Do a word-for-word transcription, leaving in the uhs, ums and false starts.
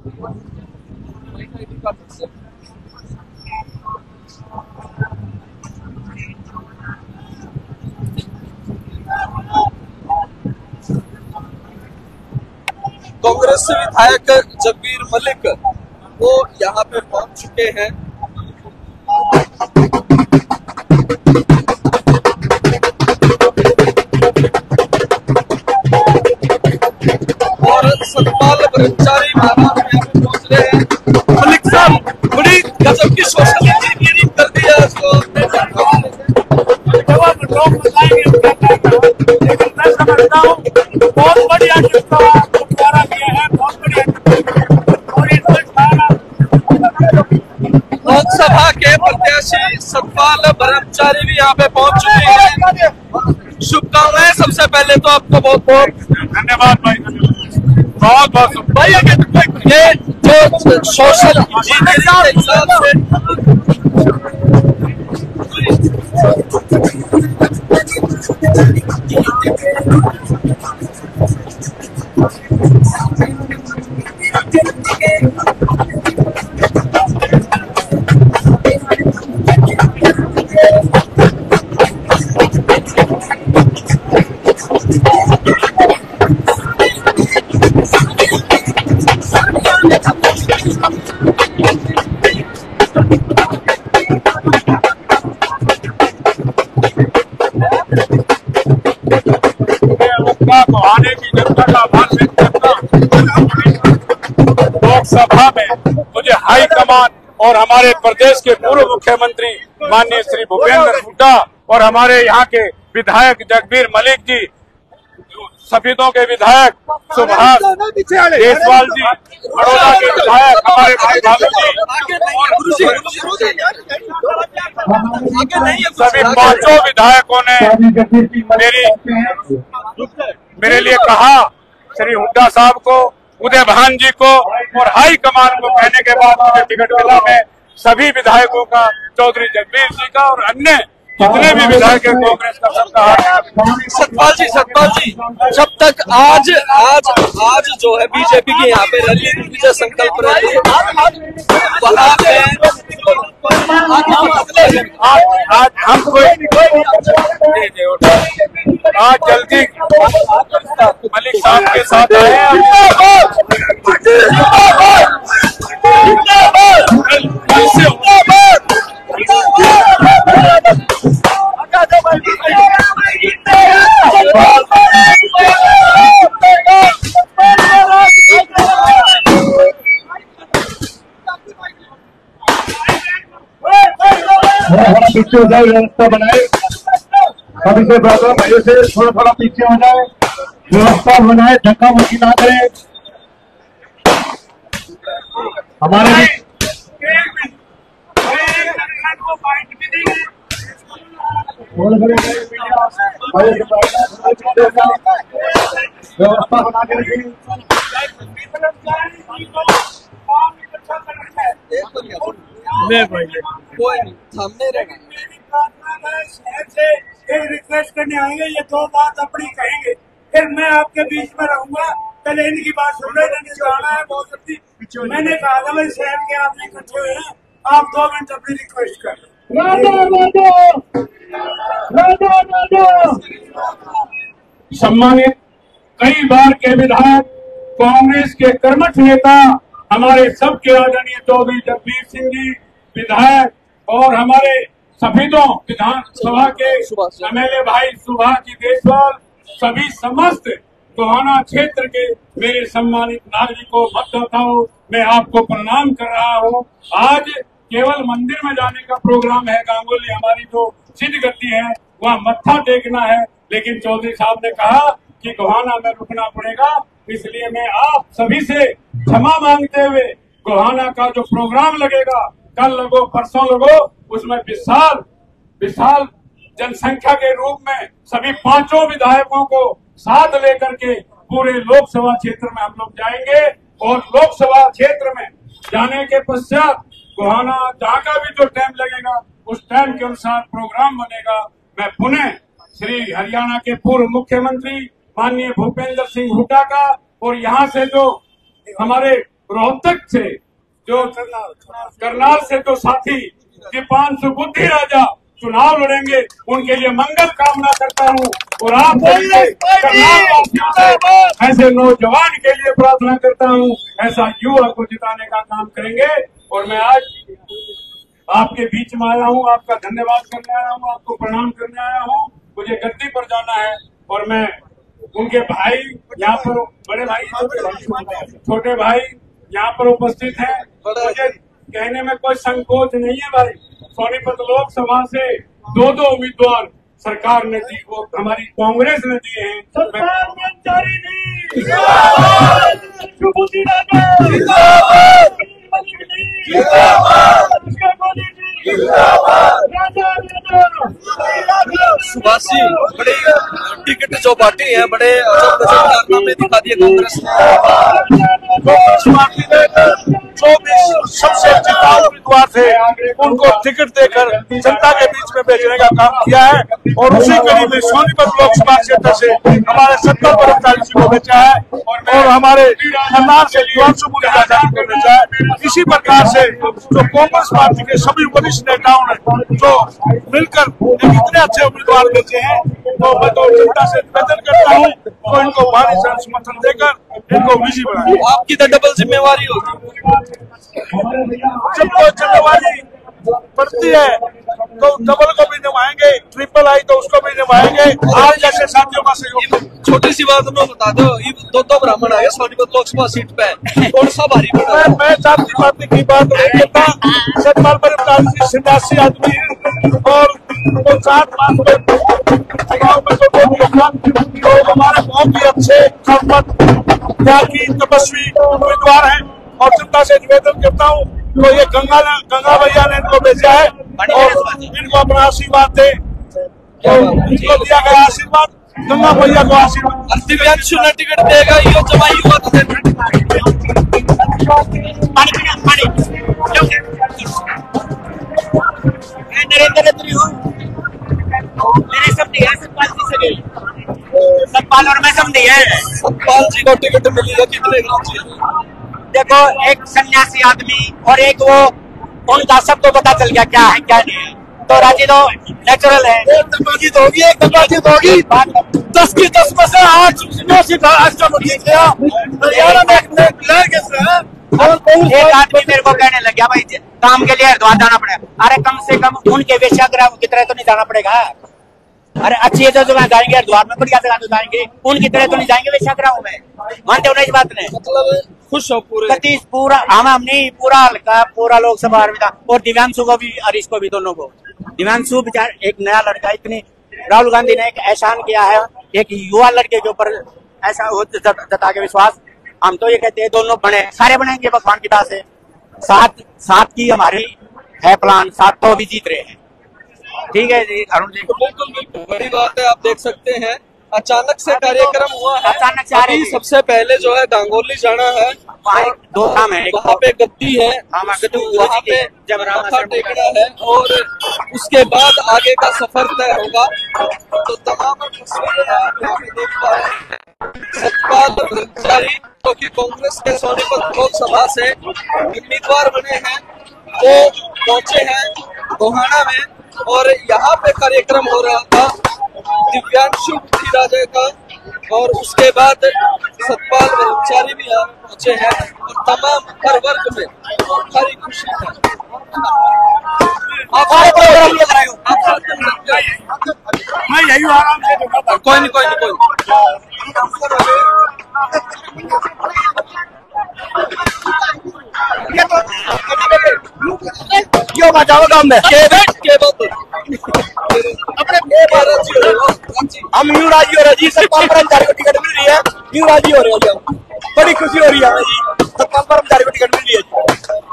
कांग्रेस विधायक जगबीर मलिक वो यहाँ पे पहुंच चुके हैं। और सतपाल ब्रह्मचारी महाराज यहाँ पे पहुंच रहे हैं। मलिक साहब बड़ी गजब की सोशल इंजीनियरिंग कर दी है इसको। लोग बताएंगे लेकिन मैं समझता हूँ बहुत बढ़िया द्वारा किया है, बहुत बढ़िया। और लोकसभा के प्रत्याशी सतपाल ब्रह्मचारी भी यहाँ पे पहुंच चुके हैं। शुभकामनाएं सबसे पहले तो आपको बहुत बहुत धन्यवाद भाई, बहुत बहुत भाई। ये जो सोशल इंजीनियरिंग के हिसाब से आने की जनता का आभार व्यक्त करता हूँ। लोकसभा में मुझे हाई कमान और हमारे प्रदेश के पूर्व मुख्यमंत्री माननीय श्री भूपेंद्र हुड्डा और हमारे यहाँ के विधायक जगबीर मलिक जी, सफेदों के विधायक सुभाष देसवाल जी, बड़ौदा के विधायक हमारे भाई भालू जी, सभी पांचों विधायकों ने मेरी मेरे लिए कहा, श्री हुड्डा साहब को, उदय भान जी को और हाई कमान को कहने के बाद मुझे टिकट मिला। मैं सभी विधायकों का, चौधरी जगबीर जी का और अन्य जितने भी विधायक कांग्रेस का सबका हाथ। सतपाल जी सतपाल जी जब तक आज आज आज जो है बीजेपी की यहाँ पे रैली, विजय संकल्प रैली, वहाँ पे आज आज हम कोई आज जल्दी मलिक साहब के साथ आए हैं। पीछे हो जाए, व्यवस्था बनाए, सभी से बाबा भाइयों से थोड़ा थोड़ा पीछे हो जाए, व्यवस्था बनाए, धक्का मुक्की ना करें। हमारे व्यवस्था बना के रखिए। कोई नहीं, सामने रहेगा। रिक्वेस्ट करने आएंगे, ये दो बात अपनी कहेंगे, फिर मैं आपके बीच में रहूंगा। पहले इनकी बात सुन रहे थे, जाना है बहुत जल्दी। मैंने कहा था भाई शहर के आदमी इकट्ठे हुए हैं, आप दो मिनट अपनी रिक्वेस्ट कर लो। सम्मानित कई बार के विधायक, कांग्रेस के कर्मठ नेता, हमारे सबके आदरणीय चौधरी जगबीर सिंह जी विधायक और हमारे सफेदों विधानसभा के एमएलए भाई सुभाष जी देसवाल, सभी समस्त गोहाना क्षेत्र के मेरे सम्मानित नागरिकों, मतदाताओं, मैं आपको प्रणाम कर रहा हूँ। आज केवल मंदिर में जाने का प्रोग्राम है, गांगुली हमारी जो सिद्ध गति है वहाँ मत्था टेकना है, लेकिन चौधरी साहब ने कहा कि गोहाना में रुकना पड़ेगा, इसलिए मैं आप सभी से क्षमा मांगते हुए गोहाना का जो प्रोग्राम लगेगा, कल लगो परसों लगो, उसमें विशाल विशाल जनसंख्या के रूप में सभी पांचों विधायकों को साथ लेकर के पूरे लोकसभा क्षेत्र में हम लोग जाएंगे और लोकसभा क्षेत्र में जाने के पश्चात गोहाना जहाँ का भी जो टाइम लगेगा उस टाइम के अनुसार प्रोग्राम बनेगा। मैं पुनः श्री हरियाणा के पूर्व मुख्यमंत्री माननीय भूपेंद्र सिंह हुड्डा का और यहाँ से जो हमारे रोहतक से जो करनाल से जो साथी दीपान सुबुद्धि राजा चुनाव लड़ेंगे, उनके लिए मंगल कामना करता हूँ। और आप ऐसे नौजवान के लिए प्रार्थना करता हूँ, ऐसा युवा को जिताने का काम करेंगे। और मैं आज आपके बीच में आया हूँ, आपका धन्यवाद करने आया हूँ, आपको प्रणाम करने आया हूँ। मुझे गद्दी पर जाना है और मैं उनके भाई यहाँ पर, बड़े भाई छोटे भाई यहाँ पर उपस्थित हैं। मुझे कहने में कोई संकोच नहीं है भाई, सोनीपत लोकसभा से दो दो उम्मीदवार सरकार ने दी, वो हमारी कांग्रेस ने दिए हैं। सुभाष जी, बड़े टिकट जो बांटी है, बड़े कारनामे दिखा दिए कांग्रेस ने। कांग्रेस पार्टी ने जो भी सबसे जिताऊ उम्मीदवार थे उनको टिकट देकर जनता के बीच में भेजने का काम किया है। और उसी कड़ी में सोनीपत लोकसभा क्षेत्र से हमारे सत्तर बरसाली जी को भेजा है और हमारे करनाल से दिवांशु मुनि राजा जी को भेजा है। इसी प्रकार से जो कांग्रेस पार्टी के सभी वरिष्ठ नेताओं ने जो मिलकर इतने अच्छे उम्मीदवार भेजे हैं, तो मैं तो जनता से निवेदन करता हूँ तो इनको भारी समर्थन देकर इनको विजयी बनाए। आपकी तो डबल जिम्मेवारी होगी। जब कोई जिम्मेवारी पड़ती है तो डबल को भी निभाएंगे, ट्रिपल आई तो उसको भी निभाएंगे। आज जैसे साथियों का सहयोग। छोटी सी बात में बता दो, ये दो दो ब्राह्मण आए सोनीपत लोकसभा सीट पे, कौन सा भारी पड़ा? मैं मैं जाति पाति की बात नहीं करता। सतपाल बरसाली सन्यासी आदमी है और वो सात पांच में चुनाव में तो हमारे बहुत ही अच्छे संपन्न त्यागी तपस्वी उम्मीदवार हैं। और जनता से निवेदन करता हूँ तो ये गंगा गंगा भैया ने इनको भेजा है और इनको अपना आशीर्वाद दे। तो इनको दिया गया आशीर्वाद, गंगा भैया को आशीर्वाद। दिव्यांशु ने टिकट देगा, ये जमा युवा तो नरेंद्र रेड्डी हूँ, मेरे समझी है सतपाल जी से गई, सतपाल और मैं समझी है। सतपाल जी को टिकट मिली है, कितने ग्राम? देखो, एक सन्यासी आदमी और एक वो उनका सबको पता चल गया क्या है क्या नहीं है, तो राजी तो नेचुरल है। एक तबाजी तो होगी, एक तबाजी तो होगी। दस की दस में से आठ नौ सीट आज का मुझे किया हरियाणा में एक आदमी मेरे को कहने लग गया, भाई काम के लिए हरिद्वार जाना पड़ेगा। अरे कम से कम उनके वेश्यागृह की तरह तो नहीं जाना पड़ेगा। अरे अच्छी है तो जाएंगे हरिद्वार में, बढ़िया जगह तो जाएंगे, उनकी तरह तो नहीं जाएंगे वेश्यागृहों में। मानते हो ना इस बात ने? मतलब खुश हो पूरे कतीस पूरा हम हम नहीं पूरा हल्का पूरा लोकसभा और दिव्यांशु को भी हरीश को भी, दोनों को। दिव्यांशु बेचार एक नया लड़का, इतनी राहुल गांधी ने एक एहसान किया है एक युवा लड़के के ऊपर, ऐसा जता के विश्वास। हम तो ये कहते हैं दोनों बने, सारे बनेंगे भगवान की दास से। सात सात की हमारी है प्लान, सात तो अभी जीत रहे हैं। ठीक है जी अरुण जी, बिल्कुल बिल्कुल बड़ी बात है। आप देख सकते हैं अचानक से कार्यक्रम हुआ है। अचानक से अभी सबसे पहले जो है गांगोली जाना है, दो काम है, वहाँ पे गद्दी है, वहाँ पे माथा टेकना है और उसके बाद आगे का सफर तय होगा। तो तमाम तस्वीरें आप यहाँ पे देख पा रहे हैं। सतपाल ब्रह्मचारी जो कि कांग्रेस के सोनीपत लोकसभा से उम्मीदवार बने हैं, वो पहुंचे हैं गोहाना में और यहाँ पे कार्यक्रम हो रहा था दिव्यांशु राजा का। और उसके बाद सतपाल ब्रह्मचारी भी यहाँ पहुंचे हैं और तमाम हर वर्ग में भारी खुशी है। आप मैं यही आराम से कोई नहीं कोई नहीं कोई क्यों बचाओ काम में के के बात अपने हम यूं राजी हो रहे जी। सतपाल ब्रह्मचारी को टिकट मिल रही है, यूं राजी हो रहे हैं। बड़ी खुशी हो रही है जी, सतपाल ब्रह्मचारी को टिकट मिल रही है।